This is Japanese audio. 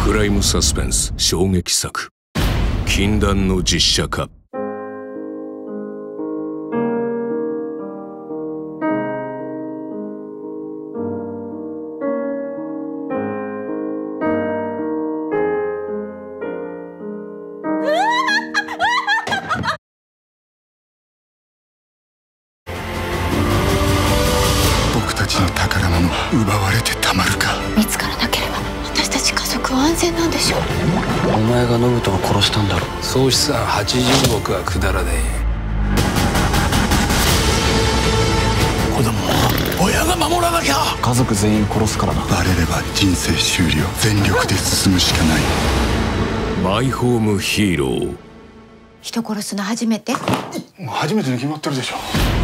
クライムサスペンス衝撃作「禁断の実写化」。 僕たちの宝物奪われてたまるか。 見つからなければ私たち家族は安全なんでしょう。 お前が信人を殺したんだろ。 総資産80億はくだらねえ。子供は親が守らなきゃ。 家族全員殺すからな。 バレれば人生終了。全力で進むしかない。 マイホームヒーロー。 人殺すの初めて？ 初めてに決まってるでしょ。